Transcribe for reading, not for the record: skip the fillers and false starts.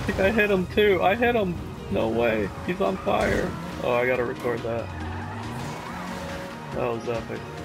think I hit him too. I hit him. No way. He's on fire. Oh, I gotta record that. That was epic.